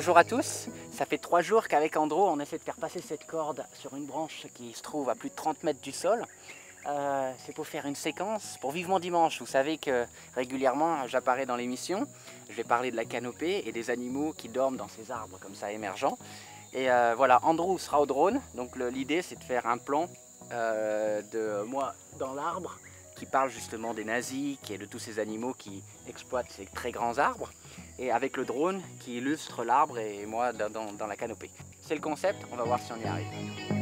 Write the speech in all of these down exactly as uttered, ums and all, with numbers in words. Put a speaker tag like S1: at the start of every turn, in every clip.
S1: Bonjour à tous, ça fait trois jours qu'avec Andro on essaie de faire passer cette corde sur une branche qui se trouve à plus de trente mètres du sol. Euh, c'est pour faire une séquence pour Vivement Dimanche. Vous savez que régulièrement j'apparais dans l'émission, je vais parler de la canopée et des animaux qui dorment dans ces arbres comme ça émergents. Et euh, voilà, Andrew sera au drone, donc l'idée c'est de faire un plan euh, de moi dans l'arbre qui parle justement des nasiques et de tous ces animaux qui exploitent ces très grands arbres, et avec le drone qui illustre l'arbre et moi dans, dans, dans la canopée. C'est le concept, on va voir si on y arrive.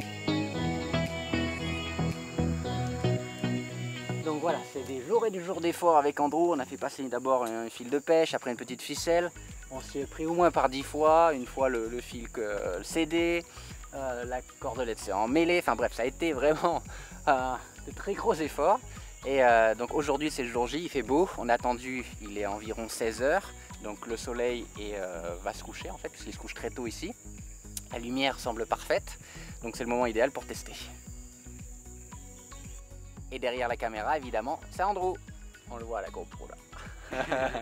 S1: Donc voilà, c'est des jours et des jours d'efforts avec Andrew. On a fait passer d'abord un fil de pêche, après une petite ficelle. On s'est pris au moins par dix fois, une fois le, le fil que le C D, euh, la cordelette s'est emmêlée, enfin bref, ça a été vraiment euh, de très gros efforts. Et euh, donc aujourd'hui c'est le jour J, il fait beau, on a attendu, il est environ seize heures, donc le soleil est, euh, va se coucher en fait, puisqu'il se couche très tôt ici. La lumière semble parfaite, donc c'est le moment idéal pour tester. Et derrière la caméra évidemment, c'est Andrew, on le voit à la GoPro là.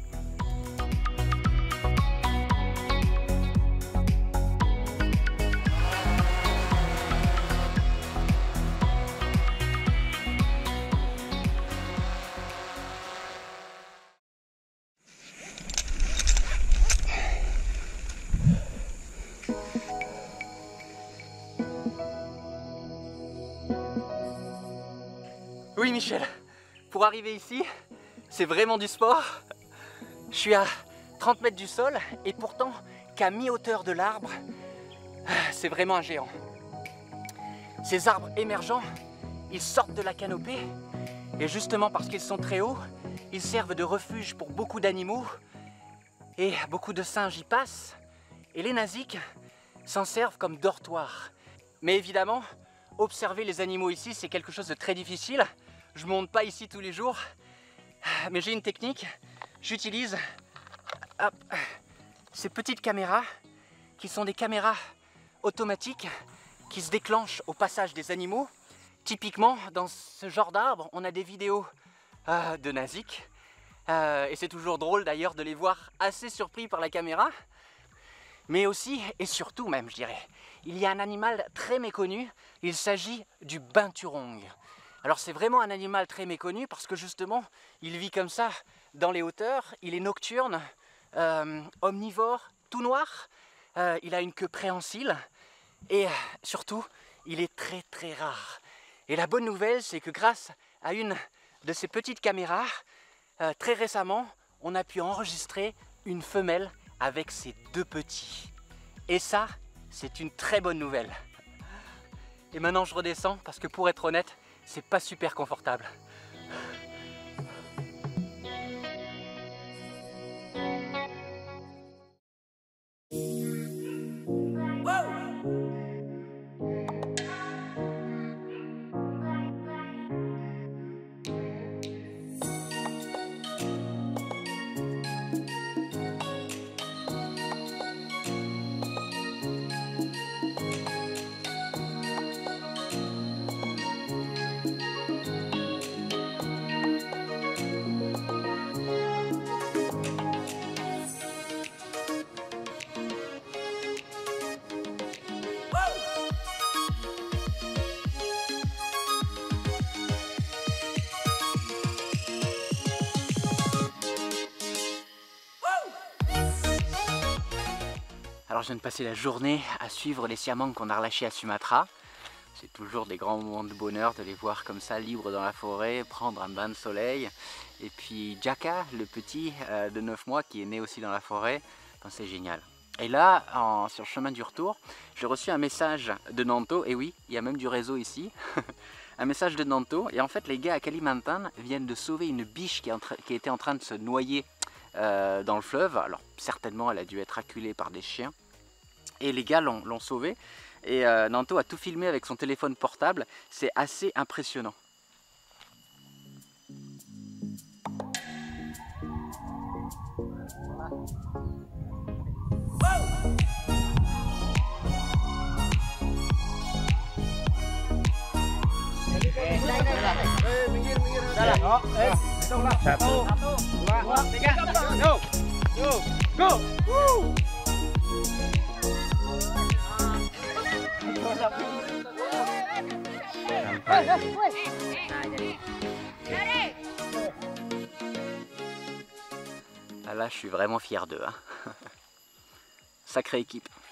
S1: Oui Michel, pour arriver ici, c'est vraiment du sport. Je suis à trente mètres du sol et pourtant qu'à mi-hauteur de l'arbre, c'est vraiment un géant. Ces arbres émergents, ils sortent de la canopée et justement parce qu'ils sont très hauts, ils servent de refuge pour beaucoup d'animaux et beaucoup de singes y passent et les nasiques s'en servent comme dortoir. Mais évidemment, observer les animaux ici, c'est quelque chose de très difficile. Je ne monte pas ici tous les jours, mais j'ai une technique. J'utilise ces petites caméras qui sont des caméras automatiques qui se déclenchent au passage des animaux. Typiquement, dans ce genre d'arbre, on a des vidéos euh, de nasiques. Euh, et c'est toujours drôle d'ailleurs de les voir assez surpris par la caméra. Mais aussi, et surtout même, je dirais, il y a un animal très méconnu. Il s'agit du binturong. Alors c'est vraiment un animal très méconnu parce que justement il vit comme ça dans les hauteurs, il est nocturne, euh, omnivore, tout noir, euh, il a une queue préhensile et surtout il est très très rare. Et la bonne nouvelle c'est que grâce à une de ces petites caméras, euh, très récemment on a pu enregistrer une femelle avec ses deux petits. Et ça c'est une très bonne nouvelle. Et maintenant je redescends parce que pour être honnête, c'est pas super confortable. Alors je viens de passer la journée à suivre les siamangs qu'on a relâchés à Sumatra. C'est toujours des grands moments de bonheur de les voir comme ça, libres dans la forêt, prendre un bain de soleil. Et puis Jaka, le petit euh, de neuf mois qui est né aussi dans la forêt, enfin, c'est génial. Et là, en, sur le chemin du retour, j'ai reçu un message de Nanto, et oui, il y a même du réseau ici, un message de Nanto, et en fait les gars à Kalimantan viennent de sauver une biche qui, qui était en train de se noyer euh, dans le fleuve. Alors certainement elle a dû être acculée par des chiens, et les gars l'ont sauvée, et euh, Nanto a tout filmé avec son téléphone portable, c'est assez impressionnant.
S2: Đó, ê, satu, satu, dua, tiga, go, go, go. Woo.
S1: Ah là, je suis vraiment fier d'eux. Hein. Sacrée équipe.